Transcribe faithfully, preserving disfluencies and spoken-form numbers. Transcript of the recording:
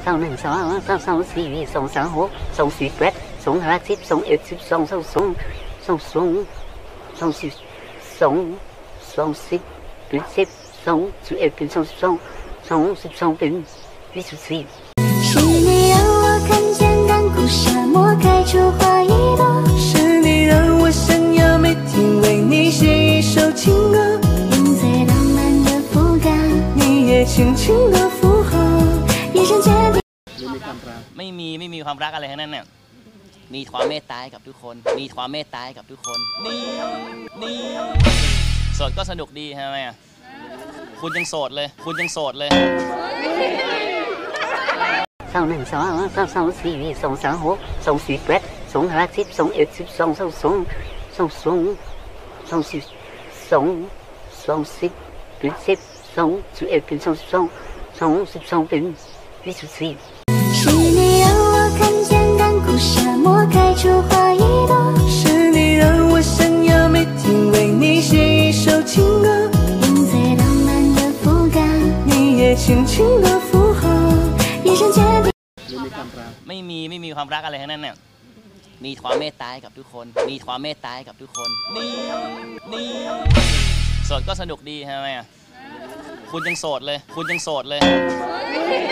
สองหนึ่งสองสองสองสี่สองสามหกสองสี่แปดสองห้าสิบสองเอ็ดสิบสองสองสองสองสองสองสิบสองสองสิบเป็นสิบสองสิบเอ็ดเป็นสองสิบสองสองสิบสองเป็นยี่สิบสี่是你让我看见干枯沙漠开出花一朵， 是你让我想要每天为你写一首情歌， 用最浪漫的肤感， 你也轻轻的附和， 眼神决定。 ไม่มีไม่มีความรักอะไรทั้งนั้นเนี่ยมีความเมตตากับทุกคนมีความเมตตากับทุกคนนี่นี่โสดก็สนุกดีใช่ไหมอ่ะคุณยังโสดเลยคุณยังโสดเลยสองหนึ่งสองสองสองสี่สองสามหกสองสี่แปดสองห้าสิบสองเอ็ดสิบสองสองสองสองสองสองสิบสองสองสิบเป็นสิบสองสิบเอ็ดเป็นสองสิบสองสองสิบสองเป็นยี่สิบสี่是你让我看见干枯沙漠开出花一朵， 是你让我想要每天为你写一首情歌， 用最浪漫的肤感， 你也轻轻的附和， 眼神决定。 ไม่มีไม่มีความรักอะไรทั้งนั้นเนี่ยมีความเมตตากับทุกคนมีความเมตตากับทุกคนนี่นี่โสดก็สนุกดีใช่ไหมอ่ะคุณยังโสดเลยคุณยังโสดเลย